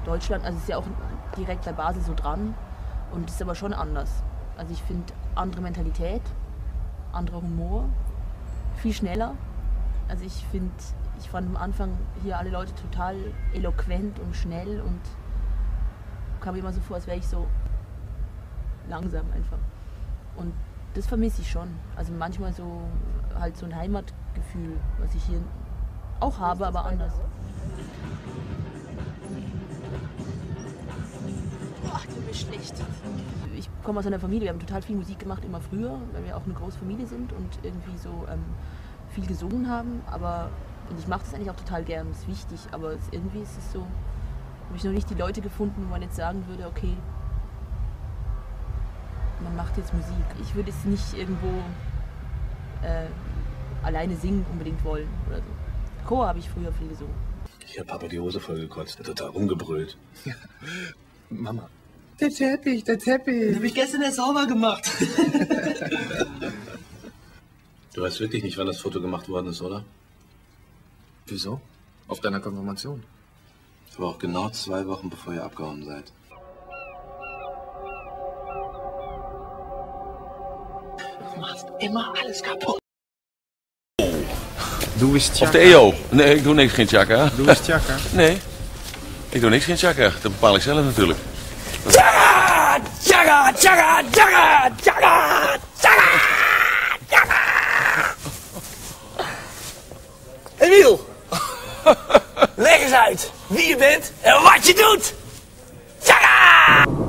Deutschland. Also es ist ja auch direkt bei Basel so dran und es ist aber schon anders. Also ich finde andere Mentalität, anderer Humor, viel schneller. Also ich fand am Anfang hier alle Leute total eloquent und schnell und kam mir immer so vor, als wäre ich so langsam einfach. Und das vermisse ich schon. Also manchmal so halt so ein Heimatgefühl, was ich hier auch habe, aber anders. Boah, die ist schlecht. Ich komme aus einer Familie, wir haben total viel Musik gemacht, immer früher, weil wir auch eine große Familie sind und irgendwie so viel gesungen haben. Und ich mache das eigentlich auch total gern, das ist wichtig, aber irgendwie ist es so, habe ich noch nicht die Leute gefunden, wo man jetzt sagen würde, okay, man macht jetzt Musik. Ich würde es nicht irgendwo alleine singen unbedingt wollen oder so. Chor habe ich früher viel gesungen. Ich habe Papa die Hose voll gekotzt, total rumgebrüllt. Ja. Mama. Der Teppich, der Teppich. Den habe ich gestern erst sauber gemacht. Du weißt wirklich nicht, wann das Foto gemacht worden ist, oder? Wieso? Auf deiner Konfirmation. Aber auch genau 2 Wochen, bevor ihr abgehauen seid. Du machst immer alles kaputt. Doe eens Of tjaka. de EO. Nee, ik doe niks geen tjaka. Doe eens tjaka. Nee, ik doe niks geen tjaka. Dat bepaal ik zelf natuurlijk. Tjaga! Tjaga! Tjaga! Tjaga! Tjaga! Tjaga! Tjaga! Emiel! Leg eens uit wie je bent en wat je doet! Tjaga!